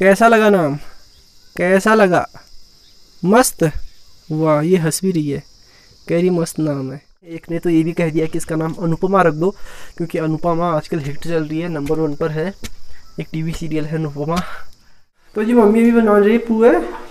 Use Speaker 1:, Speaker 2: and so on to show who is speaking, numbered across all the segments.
Speaker 1: कैसा लगा नाम? कैसा लगा? मस्त? वाह, ये हंस भी रही है, कह रही मस्त नाम है। एक ने तो ये भी कह दिया कि इसका नाम अनुपमा रख दो, क्योंकि अनुपमा आजकल हिट चल रही है, नंबर 1 पर है। एक टीवी सीरियल है अनुपमा। तो जी मम्मी भी बना रही पुए।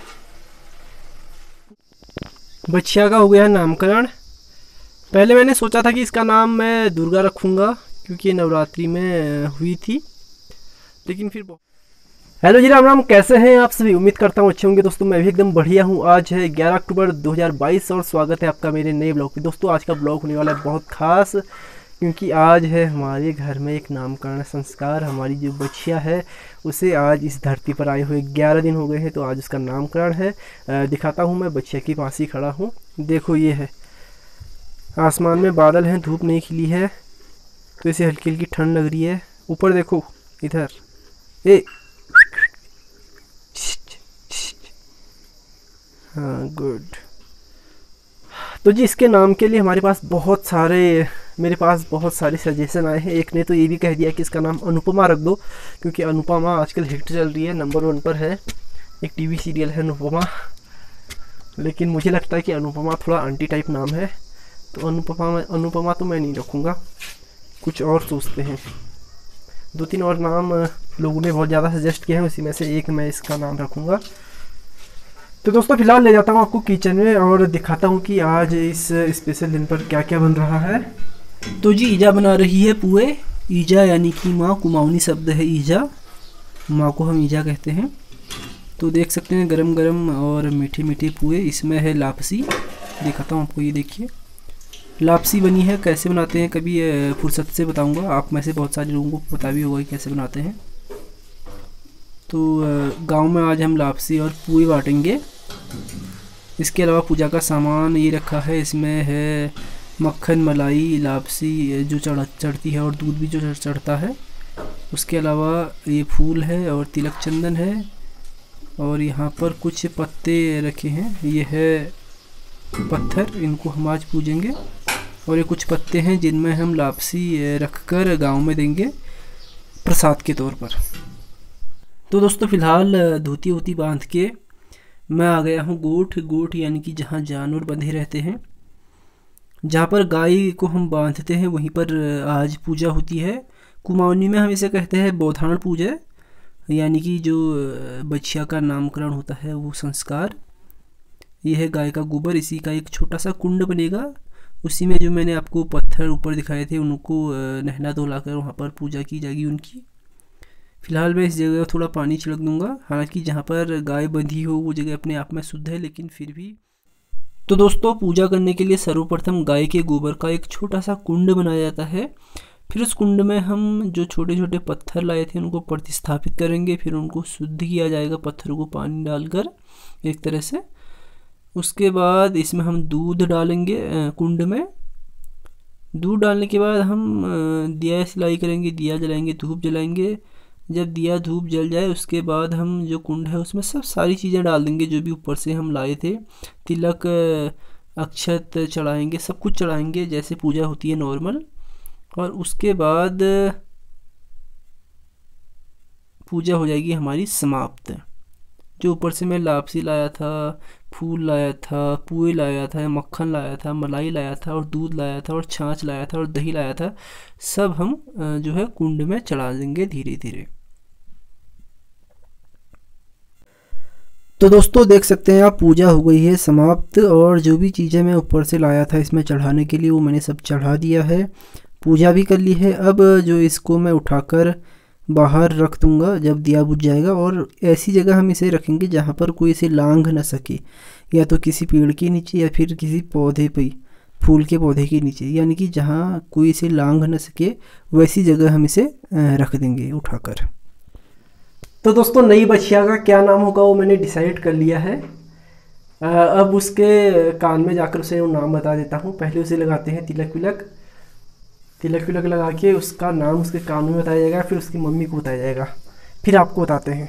Speaker 1: बच्चिया का हो गया नामकरण। पहले मैंने सोचा था कि इसका नाम मैं दुर्गा रखूँगा, क्योंकि ये नवरात्रि में हुई थी, लेकिन फिर हेलो जी, राम राम। कैसे हैं आप सभी? उम्मीद करता हूँ अच्छे होंगे दोस्तों। मैं भी एकदम बढ़िया हूँ। आज है 11 अक्टूबर 2022 और स्वागत है आपका मेरे नए ब्लॉग पे। दोस्तों आज का ब्लॉग होने वाला है बहुत खास, क्योंकि आज है हमारे घर में एक नामकरण संस्कार। हमारी जो बच्चिया है उसे आज इस धरती पर आए हुए 11 दिन हो गए हैं, तो आज उसका नामकरण है। दिखाता हूँ, मैं बच्चिया के पास ही खड़ा हूँ। देखो ये है, आसमान में बादल हैं, धूप नहीं खिली है तो इसे हल्की हल्की ठंड लग रही है। ऊपर देखो, इधर ए हाँ गुड। तो जी इसके नाम के लिए मेरे पास बहुत सारे सजेशन आए हैं। एक ने तो ये भी कह दिया कि इसका नाम अनुपमा रख दो, क्योंकि अनुपमा आजकल हिट चल रही है, नंबर 1 पर है। एक टीवी सीरियल है अनुपमा। लेकिन मुझे लगता है कि अनुपमा थोड़ा आंटी टाइप नाम है, तो अनुपमा तो मैं नहीं रखूँगा, कुछ और सोचते हैं। 2-3 और नाम लोगों ने बहुत ज़्यादा सजेस्ट किए हैं, उसी में से एक मैं इसका नाम रखूँगा। तो दोस्तों फिलहाल ले जाता हूँ आपको किचन में और दिखाता हूँ कि आज इस स्पेशल दिन पर क्या क्या बन रहा है। तो जी ईजा बना रही है पुए। ईजा यानी कि माँ, कुमाऊनी शब्द है ईजा, माँ को हम ईजा कहते हैं। तो देख सकते हैं गरम गरम और मीठे मीठे पुए। इसमें है लापसी, दिखाता हूँ आपको, ये देखिए लापसी बनी है। कैसे बनाते हैं कभी फुर्सत से बताऊँगा। आप में से बहुत सारे लोगों को पता भी होगा कि कैसे बनाते हैं। तो गांव में आज हम लापसी और पुए बांटेंगे। इसके अलावा पूजा का सामान ये रखा है। इसमें है मक्खन, मलाई, लापसी जो चढ़ती है और दूध भी जो चढ़ता है। उसके अलावा ये फूल है और तिलक चंदन है, और यहाँ पर कुछ पत्ते रखे हैं। ये है पत्थर, इनको हम आज पूजेंगे। और ये कुछ पत्ते हैं जिनमें हम लापसी रखकर गांव में देंगे प्रसाद के तौर पर। तो दोस्तों फिलहाल धोती वोती बांध के मैं आ गया हूँ गोठ यानी कि जहाँ जानवर बंधे रहते हैं, जहाँ पर गाय को हम बांधते हैं, वहीं पर आज पूजा होती है। कुमाऊनी में हम इसे कहते हैं बौधान पूजा, यानी कि जो बच्चिया का नामकरण होता है वो संस्कार। ये है गाय का गोबर, इसी का एक छोटा सा कुंड बनेगा। उसी में जो मैंने आपको पत्थर ऊपर दिखाए थे उनको नहला धुलाकर वहाँ पर पूजा की जाएगी उनकी। फिलहाल मैं इस जगह थोड़ा पानी छिड़क दूंगा। हालांकि जहाँ पर गाय बंधी हो वो जगह अपने आप में शुद्ध है, लेकिन फिर भी। तो दोस्तों पूजा करने के लिए सर्वप्रथम गाय के गोबर का एक छोटा सा कुंड बनाया जाता है। फिर उस कुंड में हम जो छोटे छोटे पत्थर लाए थे उनको प्रतिस्थापित करेंगे। फिर उनको शुद्ध किया जाएगा पत्थरों को पानी डालकर एक तरह से। उसके बाद इसमें हम दूध डालेंगे कुंड में। दूध डालने के बाद हम दिया सिलाई करेंगे, दिया जलाएंगे, धूप जलाएंगे। जब दिया धूप जल जाए उसके बाद हम जो कुंड है उसमें सब सारी चीज़ें डाल देंगे जो भी ऊपर से हम लाए थे। तिलक, अक्षत चढ़ाएंगे, सब कुछ चढ़ाएंगे जैसे पूजा होती है नॉर्मल। और उसके बाद पूजा हो जाएगी हमारी समाप्त। जो ऊपर से मैं लापसी लाया था, फूल लाया था, पुए लाया था, मक्खन लाया था, मलाई लाया था, और दूध लाया था, और छाछ लाया था, और दही लाया था, सब हम जो है कुंड में चढ़ा देंगे धीरे धीरे। तो दोस्तों देख सकते हैं आप, पूजा हो गई है समाप्त। और जो भी चीज़ें मैं ऊपर से लाया था इसमें चढ़ाने के लिए वो मैंने सब चढ़ा दिया है, पूजा भी कर ली है। अब जो इसको मैं उठाकर बाहर रख दूंगा जब दिया बुझ जाएगा। और ऐसी जगह हम इसे रखेंगे जहाँ पर कोई इसे लांघ ना सके, या तो किसी पेड़ के नीचे या फिर किसी पौधे पे, फूल के पौधे के नीचे, यानी कि जहाँ कोई इसे लांघ ना सके वैसी जगह हम इसे रख देंगे उठाकर। तो दोस्तों नई बच्चिया का क्या नाम होगा वो मैंने डिसाइड कर लिया है। अब उसके कान में जाकर उसे वो नाम बता देता हूँ। पहले उसे लगाते हैं तिलक विलक लगा के उसका नाम उसके कान में बताया जाएगा, फिर उसकी मम्मी को बताया जाएगा, फिर आपको बताते हैं।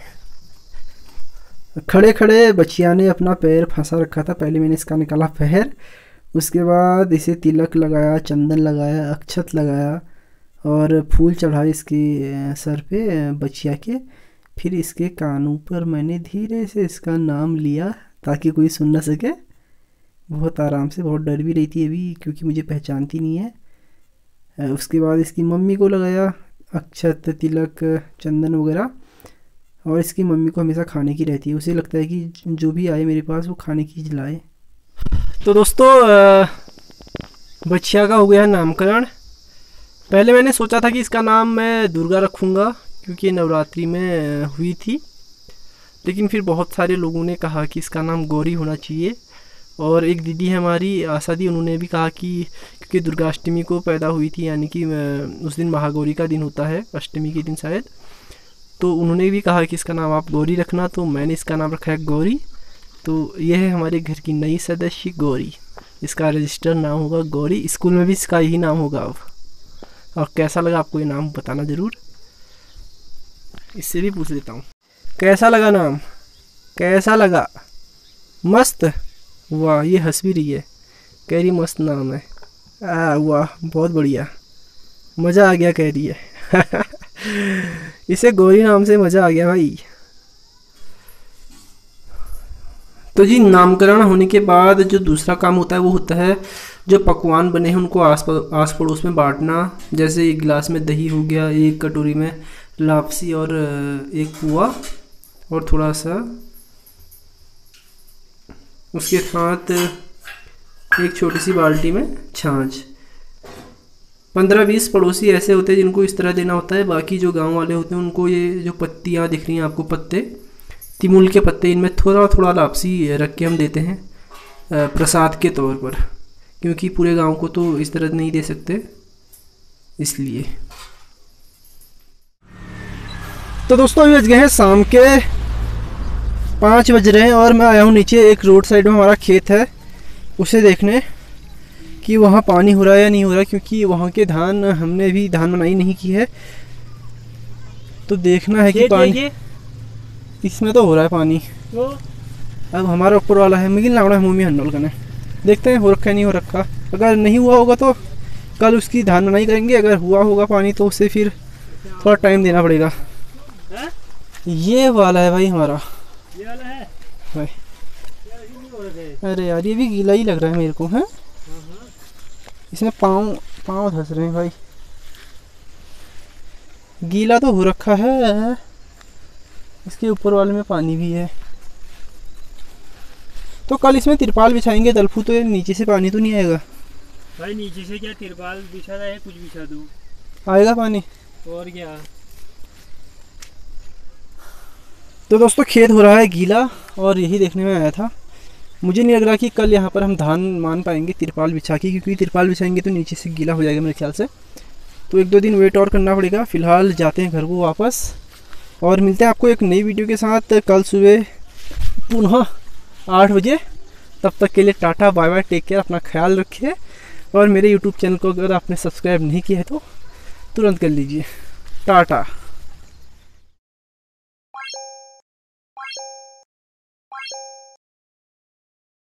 Speaker 1: खड़े खड़े बच्चिया ने अपना पैर फंसा रखा था। पहले मैंने इसका निकाला पैर, उसके बाद इसे तिलक लगाया, चंदन लगाया, अक्षत लगाया और फूल चढ़ाए इसके सर पे बच्चिया के। फिर इसके कानों पर मैंने धीरे से इसका नाम लिया ताकि कोई सुन ना सके। बहुत आराम से, बहुत डर भी रही थी अभी क्योंकि मुझे पहचानती नहीं है। उसके बाद इसकी मम्मी को लगाया अक्षत, तिलक, चंदन वगैरह। और इसकी मम्मी को हमेशा खाने की रहती है, उसे लगता है कि जो भी आए मेरे पास वो खाने की चीज़ लाए। तो दोस्तों बच्चिया का हो गया नामकरण। पहले मैंने सोचा था कि इसका नाम मैं दुर्गा रखूँगा क्योंकि नवरात्रि में हुई थी, लेकिन फिर बहुत सारे लोगों ने कहा कि इसका नाम गौरी होना चाहिए। और एक दीदी है हमारी आशा दी, उन्होंने भी कहा कि क्योंकि दुर्गाष्टमी को पैदा हुई थी, यानी कि उस दिन महागौरी का दिन होता है, अष्टमी के दिन शायद, तो उन्होंने भी कहा कि इसका नाम आप गौरी रखना, तो मैंने इसका नाम रखा है गौरी। तो यह है हमारे घर की नई सदस्य गौरी, इसका रजिस्टर नाम होगा गौरी। स्कूल में भी इसका यही नाम होगा अब। और कैसा लगा आपको ये नाम बताना ज़रूर। इससे भी पूछ लेता हूँ, कैसा लगा नाम, कैसा लगा? मस्त? वाह, ये हंस भी रही है, कह रही मस्त नाम है। वाह, बहुत बढ़िया, मज़ा आ गया कह रही है। इसे गौरी नाम से मज़ा आ गया भाई। तो जी नामकरण होने के बाद जो दूसरा काम होता है वो होता है जो पकवान बने हैं उनको आस पड़ोस में बांटना। जैसे एक गिलास में दही हो गया, एक कटोरी में लापसी और एक पुआ और थोड़ा सा उसके साथ एक छोटी सी बाल्टी में छाछ। 15-20 पड़ोसी ऐसे होते हैं जिनको इस तरह देना होता है। बाकी जो गांव वाले होते हैं उनको ये जो पत्तियाँ दिख रही हैं आपको, पत्ते, तिमुल के पत्ते, इनमें थोड़ा थोड़ा लापसी रख के हम देते हैं प्रसाद के तौर पर, क्योंकि पूरे गांव को तो इस तरह नहीं दे सकते, इसलिए। तो दोस्तों अभी बज गए हैं शाम के 5 बज रहे हैं और मैं आया हूँ नीचे। एक रोड साइड में हमारा खेत है, उसे देखने कि वहाँ पानी हो रहा है या नहीं हो रहा, क्योंकि वहाँ के धान, हमने भी धान बनाई नहीं की है, तो देखना है कि पानी इसमें तो हो रहा है पानी। अब हमारा ऊपर वाला है मिगिल लावड़ा है मुँह हंडोल करने, देखते हैं हो रखा है नहीं हो रखा। अगर नहीं हुआ होगा तो कल उसकी धान बनाई करेंगे, अगर हुआ होगा पानी तो उसे फिर थोड़ा टाइम देना पड़ेगा। ये वाला है भाई हमारा, ये वाला है भाई। अरे यार ये भी गीला ही लग रहा है मेरे को, है इसमें पाँव धंस रहे हैं भाई, गीला तो हो रखा है। इसके ऊपर वाले में पानी भी है, तो कल इसमें तिरपाल बिछाएंगे दलफू, तो नीचे से पानी तो नहीं आएगा
Speaker 2: भाई। नीचे से क्या तिरपाल बिछा रहा है, कुछ बिछा दो
Speaker 1: आएगा पानी,
Speaker 2: और क्या।
Speaker 1: तो दोस्तों खेत हो रहा है गीला और यही देखने में आया था। मुझे नहीं लग रहा कि कल यहाँ पर हम धान मान पाएंगे तिरपाल बिछा के, क्योंकि तिरपाल बिछाएंगे तो नीचे से गीला हो जाएगा मेरे ख्याल से। तो 1-2 दिन वेट और करना पड़ेगा। फ़िलहाल जाते हैं घर को वापस और मिलते हैं आपको एक नई वीडियो के साथ कल सुबह पुनः 8 बजे। तब तक के लिए tata bye bye, take care, अपना ख्याल रखिए। और मेरे यूट्यूब चैनल को अगर आपने सब्सक्राइब नहीं किया है तो तुरंत कर लीजिए। टाटा।